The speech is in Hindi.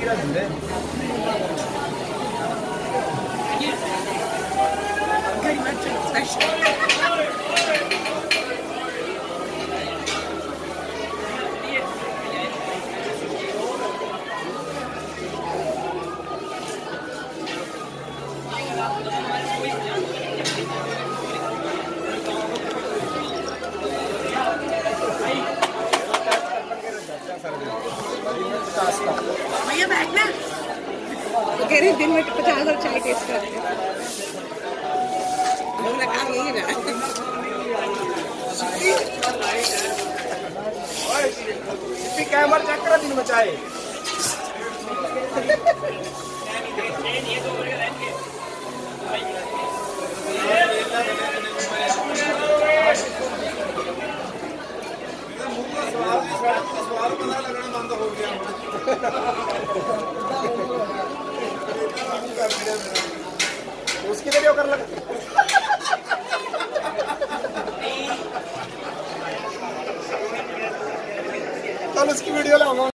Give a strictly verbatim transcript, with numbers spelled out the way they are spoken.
गिरा धंधे very much special. भैया बैठना तो कह रही दिन में पचास और चाय टेस्ट करते काम यही ना कैमरा चेक करा दिन में चाय उसकी वीडियो कर लगा कल उसकी वीडियो लाऊंगा।